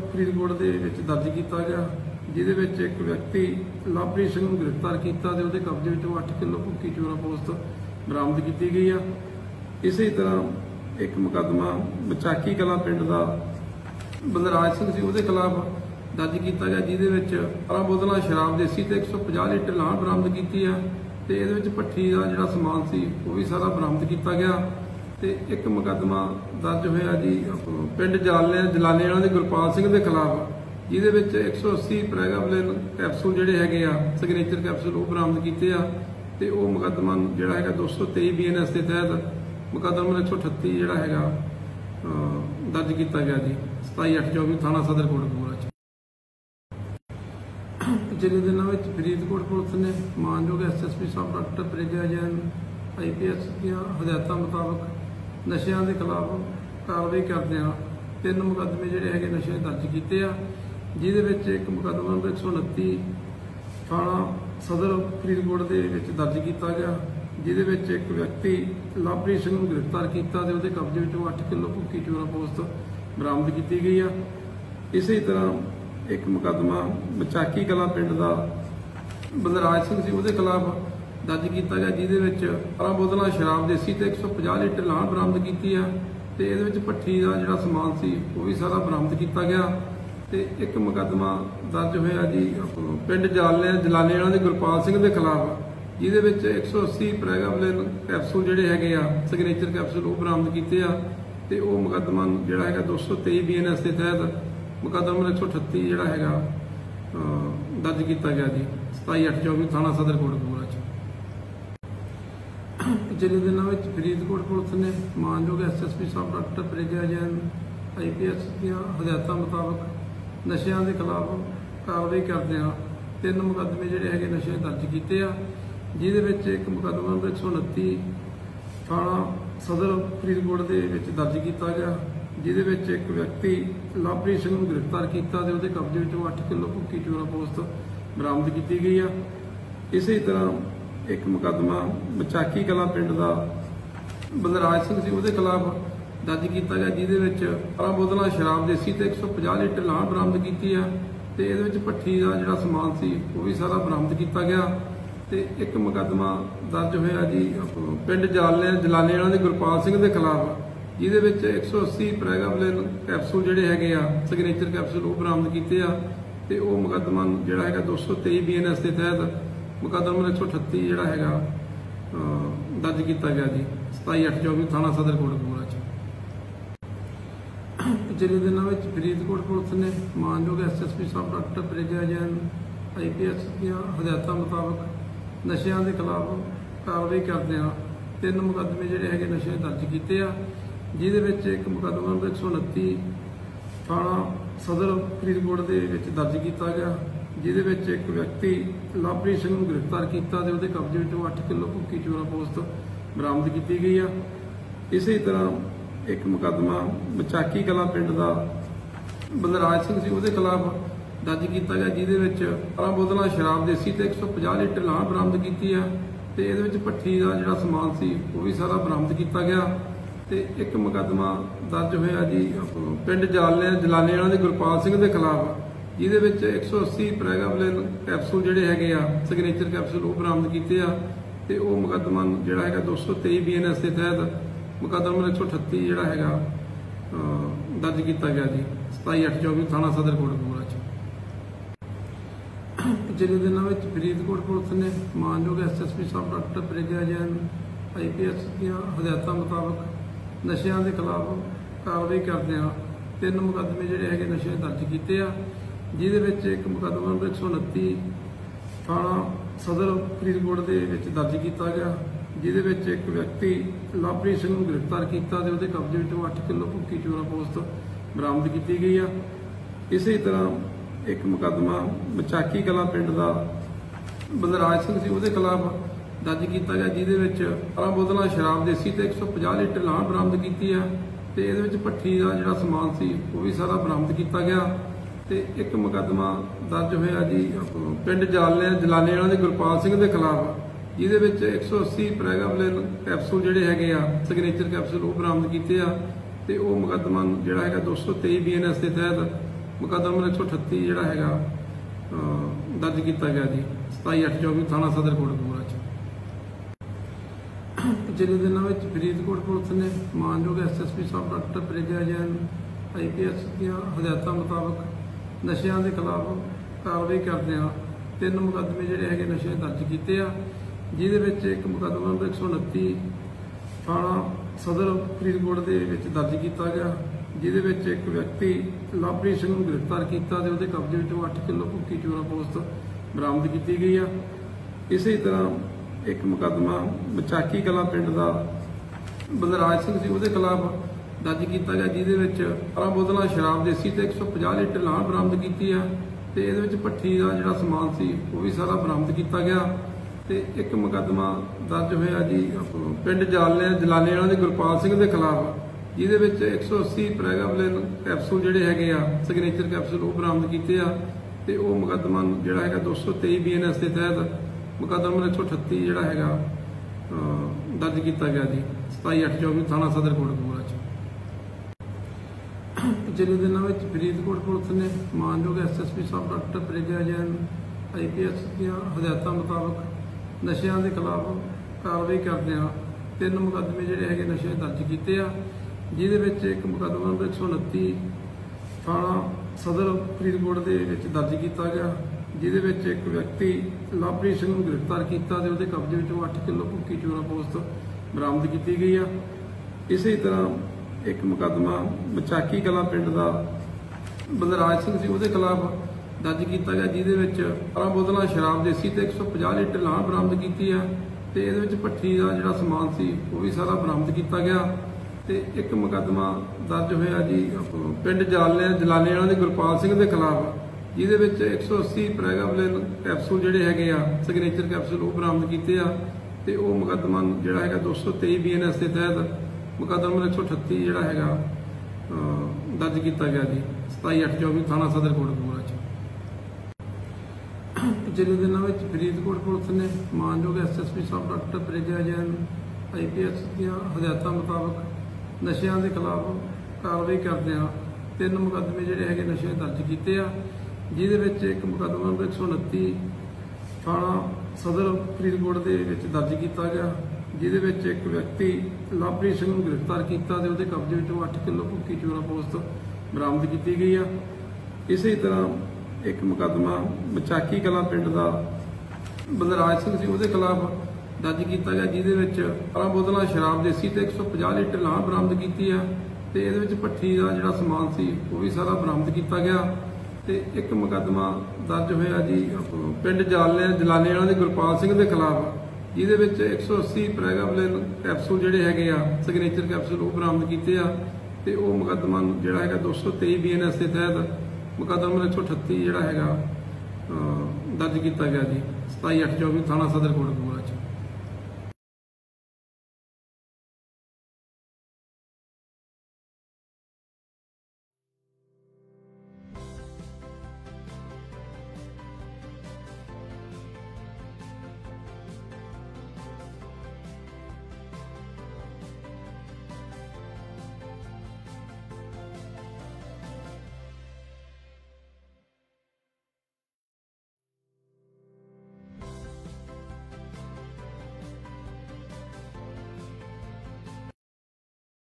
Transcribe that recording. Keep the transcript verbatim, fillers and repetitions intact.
फरीदकोट दे विच दर्ज किया गया, जिहदे विच एक व्यक्ति लवप्रीत सिंह नूं गिरफ्तार किया ते उहदे कब्जे विचों अठ किलो भुक्की चोरा पोस्त बरामद की गई है। इसी तरह एक मुकदमा बचाकी कला पिंड का बलराज सिंह सी उहदे खिलाफ दर्ज किया गया, जिहदे विच बारह बोतलां शराब देसी ते एक सौ पचास लीटर लाहन बरामद की है ते इहदे विच भट्ठी का जिहड़ा समान सी वो भी सारा बरामद किया गया। ते एक मुकदमा दर्ज होया जी पिंड जलाले जलाले वाले गुरपाल सिंह के खिलाफ, जिहदे विच एक सौ अस्सी प्रैगाबलिन कैप्सूल जिहड़े हैगे आ सिग्नेचर कैप्सूल वो बरामद कीते आ ते वो मुकदमा जिहड़ा हैगा दो सौ तेई बी एन एस के तहत मुकदमा एक सौ अठत्ती जिहड़ा हैगा दर्ज किया गया जी सताई अठ चौबी थाना सदर कोटकपूरा च। पिछले दिनों में फरीदकोट पुलिस ने मानयोग एस एस पी साहब doctor Pragya Jain I P S दियां हदायतों मुताबक नशियां के खिलाफ कार्रवाई करदे तीन मुकदमे जिहड़े हैगे नशे दर्ज किए आ, जिहदे विच एक मुकदमा नंबर एक सौ उनती थाना सदर फरीदकोट दे विच दर्ज किया गया, जिहदे विच एक व्यक्ति लवप्रीत सिंह नूं गिरफ्तार किया ते उहदे कब्जे विचों अठ किलो भुक्की चोरा पोस्त बरामद की गई है। इसी तरह एक मुकदमा बचाकी कला पिंड का बलराज सिंह सी उहदे खिलाफ दर्ज किया गया, जिहदे विच बारह बोतलां शराब देसी ते एक सौ पचास लीटर लाहन बरामद की है ते इहदे विच भट्ठी का जिहड़ा समान सी वो भी सारा बरामद किया गया। ते एक मुकदमा दर्ज होया जी पिंड जलाले जलाले वाले गुरपाल सिंह के खिलाफ, जिहदे विच एक सौ अस्सी प्रैगाबलिन कैप्सूल जिहड़े हैगे आ सिग्नेचर कैप्सूल वो बरामद कीते आ ते वो मुकदमा जिहड़ा हैगा दो सौ तेई बी एन एस के तहत मुकदमा एक सौ अठत्ती जिहड़ा हैगा दर्ज किया गया जी सताई अठ चौबी थाना सदर कोटकपूरा च। पिछले दिनों में फरीदकोट पुलिस ने मानयोग एस एस पी साहब doctor Pragya Jain I P S दियां हदायतों मुताबक नशियां के खिलाफ कार्रवाई करदे तीन मुकदमे जिहड़े हैगे नशे दर्ज किए आ, जिहदे विच एक मुकदमा नंबर एक सौ उनती थाना सदर फरीदकोट दे विच दर्ज किया गया, जिहदे विच एक व्यक्ति लवप्रीत सिंह नूं गिरफ्तार किया ते उहदे कब्जे विचों अठ किलो भुक्की चोरा पोस्त बरामद की गई है। इसी तरह एक मुकदमा बचाकी कला पिंड का बलराज सिंह सी उहदे खिलाफ दर्ज किया गया, जिहदे विच बारह बोतलां शराब देसी ते एक सौ पचास लीटर लाहन बरामद की है ते इहदे विच भट्ठी का जिहड़ा समान सी वो भी सारा बरामद किया गया। ते एक मुकदमा दर्ज होया जी पिंड जलाले जलाले वाले गुरपाल सिंह के खिलाफ, जिहदे विच एक सौ अस्सी प्रैगाबलिन कैप्सूल जिहड़े हैगे आ सिग्नेचर कैप्सूल वो बरामद कीते आ ते वो मुकदमा जिहड़ा हैगा दो सौ तेई बी एन एस के तहत मुकदमा एक सौ अठत्ती जिहड़ा हैगा दर्ज किया गया जी सताई अठ चौबी थाना सदर कोटकपूरा च। पिछले दिनों में फरीदकोट पुलिस ने मानयोग एस एस पी साहब doctor Pragya Jain I P S दियां हदायतों मुताबक नशियां के खिलाफ कार्रवाई करदे तीन मुकदमे जिहड़े हैगे नशे दर्ज किए आ, जिहदे विच एक मुकदमा नंबर एक सौ उनती थाना सदर फरीदकोट दे विच दर्ज किया गया, जिहदे विच एक व्यक्ति लवप्रीत सिंह नूं गिरफ्तार किया ते उहदे कब्जे विचों अठ किलो भुक्की चोरा पोस्त बरामद की गई है। इसी तरह एक मुकदमा बचाकी कला पिंड का बलराज सिंह सी उहदे खिलाफ दर्ज किया गया, जिहदे विच बारह बोतलां शराब देसी ते एक सौ पचास लीटर लाहन बरामद की है ते इहदे विच भट्ठी का जिहड़ा समान सी वो भी सारा बरामद किया गया। ते एक मुकदमा दर्ज होया जी पिंड जलाले जलाले वाले गुरपाल सिंह के खिलाफ, जिहदे विच एक सौ अस्सी प्रैगाबलिन कैप्सूल जिहड़े हैगे आ सिग्नेचर कैप्सूल वो बरामद कीते आ ते वो मुकदमा जिहड़ा हैगा दो सौ तेई बी एन एस के तहत मुकदमा एक सौ अठत्ती जिहड़ा हैगा दर्ज किया गया जी सताई अठ चौबी थाना सदर कोटकपूरा च। पिछले दिनों में फरीदकोट पुलिस ने मानयोग एस एस पी साहब doctor Pragya Jain I P S दियां हदायतों मुताबक नशियां के खिलाफ कार्रवाई करदे तीन मुकदमे जिहड़े हैगे नशे दर्ज किए आ, जिहदे विच एक मुकदमा नंबर एक सौ उनती थाना सदर फरीदकोट दे विच दर्ज किया गया, जिहदे विच एक व्यक्ति लवप्रीत सिंह नूं गिरफ्तार किया ते उहदे कब्जे विचों अठ किलो भुक्की चोरा पोस्त बरामद की गई है। इसी तरह एक मुकदमा बचाकी कला पिंड का बलराज सिंह सी उहदे खिलाफ दर्ज किया गया, जिहदे विच बारह बोतलां शराब देसी ते एक सौ पचास लीटर लाहन बरामद की है ते इहदे विच भट्ठी का जिहड़ा समान सी वो भी सारा बरामद किया गया। ते एक मुकदमा दर्ज होया जी पिंड जलाले जलाले वाले गुरपाल सिंह के खिलाफ, जिहदे विच एक सौ अस्सी प्रैगाबलिन कैप्सूल जिहड़े हैगे आ सिग्नेचर कैप्सूल वो बरामद कीते आ ते वो मुकदमा जिहड़ा हैगा दो सौ तेई बी एन एस के तहत ਮੁਕੱਦਮਾ ਨੰਬਰ ਇੱਕ ਸੌ ਅਠੱਤੀ ਜਿਹੜਾ ਹੈਗਾ ਅਹ, ਦਰਜ ਕੀਤਾ ਗਿਆ ਜੀ ਸਤਾਈ ਅੱਠ ਚੌਵੀ ਥਾਣਾ ਸਦਰ ਕੋਟਕਪੂਰਾ ਚ। ਪਿਛਲੇ ਦਿਨਾਂ ਵਿੱਚ ਫਰੀਦਕੋਟ ਪੁਲਿਸ ਨੇ ਮਾਨਯੋਗ ਐਸ ਐਸ ਪੀ ਸਾਹਿਬ doctor Pragya Jain I P S ਦੀਆਂ ਹਦਾਇਤਾਂ ਮੁਤਾਬਕ ਨਸ਼ਿਆਂ ਦੇ ਖਿਲਾਫ ਕਾਰਵਾਈ ਕਰਦਿਆਂ ਤਿੰਨ ਮੁਕੱਦਮੇ ਜਿਹੜੇ ਹੈਗੇ ਨਸ਼ੇ ਦਰਜ ਕੀਤੇ ਆ, ਜਿਹਦੇ ਵਿੱਚ ਇੱਕ ਮੁਕੱਦਮਾ ਨੰਬਰ ਇੱਕ ਸੌ ਉਨੱਤੀ ਥਾਣਾ ਸਦਰ ਫਰੀਦਕੋਟ ਦੇ ਵਿੱਚ ਦਰਜ ਕੀਤਾ ਗਿਆ, ਜਿਹਦੇ ਵਿੱਚ ਇੱਕ ਵਿਅਕਤੀ ਲਵਪ੍ਰੀਤ ਸਿੰਘ ਨੂੰ ਗ੍ਰਿਫਤਾਰ ਕੀਤਾ ਤੇ ਉਹਦੇ ਕਬਜ਼ੇ ਵਿੱਚੋਂ ਅੱਠ ਕਿਲੋ ਭੁੱਕੀ ਚੋਰਾ ਪੋਸਤ ਬਰਾਮਦ ਕੀਤੀ ਗਈ ਆ। ਇਸੇ ਤਰ੍ਹਾਂ ਇੱਕ ਮੁਕੱਦਮਾ ਬਚਾਕੀ ਕਲਾਂ ਪਿੰਡ ਦਾ ਬਲਰਾਜ ਸਿੰਘ ਸੀ, ਉਹਦੇ ਖਿਲਾਫ ਦਰਜ ਕੀਤਾ ਗਿਆ, ਜਿਹਦੇ ਵਿੱਚ ਬਾਰਾਂ ਬੋਤਲਾਂ ਸ਼ਰਾਬ ਦੇਸੀ ਤੇ ਇੱਕ ਸੌ ਪੰਜਾਹ ਲੀਟਰ ਲਾਹ ਬਰਾਮਦ ਕੀਤੀ ਆ ਤੇ ਇਹਦੇ ਵਿੱਚ ਭੱਠੀ ਦਾ ਜਿਹੜਾ ਸਮਾਨ ਸੀ ਉਹ ਵੀ ਸਾਰਾ ਬਰਾਮਦ ਕੀਤਾ ਗਿਆ। ਤੇ ਇੱਕ ਮੁਕੱਦਮਾ ਦਰਜ ਹੋਇਆ ਜੀ ਪਿੰਡ ਜਲਾਲੇ ਜਲਾਲੇ ਵਾਲਾ ਦੇ ਗੁਰਪਾਲ ਸਿੰਘ ਦੇ ਖਿਲਾਫ, ਜਿਹਦੇ ਵਿੱਚ ਇੱਕ ਸੌ ਅੱਸੀ ਪ੍ਰੈਗਾਬਲਿਨ ਕੈਪਸੂਲ ਜਿਹੜੇ ਹੈਗੇ ਆ ਸਿਗਨੇਚਰ ਕੈਪਸੂਲ ਉਹ ਬਰਾਮਦ ਕੀਤੇ ਆ ਤੇ ਉਹ ਮੁਕੱਦਮਾ ਜਿਹੜਾ ਹੈਗਾ ਦੋ ਸੌ ਤੇਈ ਬੀ ਐਨ ਐਸ ਦੇ ਤਹਿਤ ਮੁਕੱਦਮਾ ਨੰਬਰ ਇੱਕ ਸੌ ਅਠੱਤੀ ਜਿਹੜਾ ਹੈਗਾ ਅਹ, ਦਰਜ ਕੀਤਾ ਗਿਆ ਜੀ ਸਤਾਈ ਅੱਠ ਚੌਵੀ ਥਾਣਾ ਸਦਰ ਕੋਟਕਪੂਰਾ ਚ। ਪਿਛਲੇ ਦਿਨਾਂ ਵਿੱਚ ਫਰੀਦਕੋਟ ਪੁਲਿਸ ਨੇ ਮਾਨਯੋਗ ਐਸ ਐਸ ਪੀ ਸਾਹਿਬ doctor Pragya Jain I P S ਦੀਆਂ ਹਦਾਇਤਾਂ ਮੁਤਾਬਕ ਨਸ਼ਿਆਂ ਦੇ ਖਿਲਾਫ ਕਾਰਵਾਈ ਕਰਦਿਆਂ ਤਿੰਨ ਮੁਕੱਦਮੇ ਜਿਹੜੇ ਹੈਗੇ ਨਸ਼ੇ ਦਰਜ ਕੀਤੇ ਆ, ਜਿਹਦੇ ਵਿੱਚ ਇੱਕ ਮੁਕੱਦਮਾ ਨੰਬਰ ਇੱਕ ਸੌ ਉਨੱਤੀ ਥਾਣਾ ਸਦਰ ਫਰੀਦਕੋਟ ਦੇ ਵਿੱਚ ਦਰਜ ਕੀਤਾ ਗਿਆ, ਜਿਹਦੇ ਵਿੱਚ ਇੱਕ ਵਿਅਕਤੀ ਲਵਪ੍ਰੀਤ ਸਿੰਘ ਨੂੰ ਗ੍ਰਿਫਤਾਰ ਕੀਤਾ ਤੇ ਉਹਦੇ ਕਬਜ਼ੇ ਵਿੱਚੋਂ ਅੱਠ ਕਿਲੋ ਭੁੱਕੀ ਚੋਰਾ ਪੋਸਤ ਬਰਾਮਦ ਕੀਤੀ ਗਈ ਆ। ਇਸੇ ਤਰ੍ਹਾਂ ਇੱਕ ਮੁਕੱਦਮਾ ਬਚਾਕੀ ਕਲਾਂ ਪਿੰਡ ਦਾ ਬਲਰਾਜ ਸਿੰਘ ਸੀ, ਉਹਦੇ ਖਿਲਾਫ ਦਰਜ ਕੀਤਾ ਗਿਆ, ਜਿਹਦੇ ਵਿੱਚ ਬਾਰਾਂ ਬੋਤਲਾਂ ਸ਼ਰਾਬ ਦੇਸੀ ਤੇ ਇੱਕ ਸੌ ਪੰਜਾਹ ਲੀਟਰ ਲਾਹ ਬਰਾਮਦ ਕੀਤੀ ਆ ਤੇ ਇਹਦੇ ਵਿੱਚ ਭੱਠੀ ਦਾ ਜਿਹੜਾ ਸਮਾਨ ਸੀ ਉਹ ਵੀ ਸਾਰਾ ਬਰਾਮਦ ਕੀਤਾ ਗਿਆ। ਤੇ ਇੱਕ ਮੁਕੱਦਮਾ ਦਰਜ ਹੋਇਆ ਜੀ ਪਿੰਡ ਜਲਾਲੇ ਜਲਾਲੇ ਵਾਲਾ ਦੇ ਗੁਰਪਾਲ ਸਿੰਘ ਦੇ ਖਿਲਾਫ, ਜਿਹਦੇ ਵਿੱਚ ਇੱਕ ਸੌ ਅੱਸੀ ਪ੍ਰੈਗਾਬਲਿਨ ਕੈਪਸੂਲ ਜਿਹੜੇ ਹੈਗੇ ਆ ਸਿਗਨੇਚਰ ਕੈਪਸੂਲ ਉਹ ਬਰਾਮਦ ਕੀਤੇ ਆ ਤੇ ਉਹ ਮੁਕੱਦਮਾ ਜਿਹੜਾ ਹੈਗਾ ਦੋ ਸੌ ਤੇਈ ਬੀ ਐਨ ਐਸ ਦੇ ਤਹਿਤ ਮੁਕੱਦਮਾ ਨੰਬਰ ਇੱਕ ਸੌ ਅਠੱਤੀ ਜਿਹੜਾ ਹੈਗਾ ਅਹ, ਦਰਜ ਕੀਤਾ ਗਿਆ ਜੀ ਸਤਾਈ ਅੱਠ ਚੌਵੀ ਥਾਣਾ ਸਦਰ ਕੋਟਕਪੂਰਾ ਚ। ਪਿਛਲੇ ਦਿਨਾਂ ਵਿੱਚ ਫਰੀਦਕੋਟ ਪੁਲਿਸ ਨੇ ਮਾਨਯੋਗ ਐਸ ਐਸ ਪੀ ਸਾਹਿਬ doctor Pragya Jain I P S ਦੀਆਂ ਹਦਾਇਤਾਂ ਮੁਤਾਬਕ ਨਸ਼ਿਆਂ ਦੇ ਖਿਲਾਫ ਕਾਰਵਾਈ ਕਰਦਿਆਂ ਤਿੰਨ ਮੁਕੱਦਮੇ ਜਿਹੜੇ ਹੈਗੇ ਨਸ਼ੇ ਦਰਜ ਕੀਤੇ ਆ, ਜਿਹਦੇ ਵਿੱਚ ਇੱਕ ਮੁਕੱਦਮਾ ਨੰਬਰ ਇੱਕ ਸੌ ਉਨੱਤੀ ਥਾਣਾ ਸਦਰ ਫਰੀਦਕੋਟ ਦੇ ਵਿੱਚ ਦਰਜ ਕੀਤਾ ਗਿਆ, ਜਿਹਦੇ ਵਿੱਚ ਇੱਕ ਵਿਅਕਤੀ ਲਵਪ੍ਰੀਤ ਸਿੰਘ ਨੂੰ ਗ੍ਰਿਫਤਾਰ ਕੀਤਾ ਤੇ ਉਹਦੇ ਕਬਜ਼ੇ ਵਿੱਚੋਂ ਅੱਠ ਕਿਲੋ ਭੁੱਕੀ ਚੋਰਾ ਪੋਸਤ ਬਰਾਮਦ ਕੀਤੀ ਗਈ ਆ। ਇਸੇ ਤਰ੍ਹਾਂ ਇੱਕ ਮੁਕੱਦਮਾ ਬਚਾਕੀ ਕਲਾਂ ਪਿੰਡ ਦਾ ਬਲਰਾਜ ਸਿੰਘ ਸੀ, ਉਹਦੇ ਖਿਲਾਫ ਦਰਜ ਕੀਤਾ ਗਿਆ, ਜਿਹਦੇ ਵਿੱਚ ਬਾਰਾਂ ਬੋਤਲਾਂ ਸ਼ਰਾਬ ਦੇਸੀ ਤੇ ਇੱਕ ਸੌ ਪੰਜਾਹ ਲੀਟਰ ਲਾਹ ਬਰਾਮਦ ਕੀਤੀ ਆ ਤੇ ਇਹਦੇ ਵਿੱਚ ਭੱਠੀ ਦਾ ਜਿਹੜਾ ਸਮਾਨ ਸੀ ਉਹ ਵੀ ਸਾਰਾ ਬਰਾਮਦ ਕੀਤਾ ਗਿਆ। ਤੇ ਇੱਕ ਮੁਕੱਦਮਾ ਦਰਜ ਹੋਇਆ ਜੀ ਪਿੰਡ ਜਲਾਲੇ ਜਲਾਲੇ ਵਾਲਾ ਦੇ ਗੁਰਪਾਲ ਸਿੰਘ ਦੇ ਖਿਲਾਫ, ਜਿਹਦੇ ਵਿੱਚ ਇੱਕ ਸੌ ਅੱਸੀ ਪ੍ਰੈਗਾਬਲਿਨ ਕੈਪਸੂਲ ਜਿਹੜੇ ਹੈਗੇ ਆ ਸਿਗਨੇਚਰ ਕੈਪਸੂਲ ਉਹ ਬਰਾਮਦ ਕੀਤੇ ਆ ਤੇ ਉਹ ਮੁਕੱਦਮਾ ਜਿਹੜਾ ਹੈਗਾ ਦੋ ਸੌ ਤੇਈ ਬੀ ਐਨ ਐਸ ਦੇ ਤਹਿਤ ਮੁਕੱਦਮਾ ਨੰਬਰ ਇੱਕ ਸੌ ਅਠੱਤੀ ਜਿਹੜਾ ਹੈਗਾ ਅਹ, ਦਰਜ ਕੀਤਾ ਗਿਆ ਜੀ ਸਤਾਈ ਅੱਠ ਚੌਵੀ ਥਾਣਾ ਸਦਰ ਕੋਟਕਪੂਰਾ।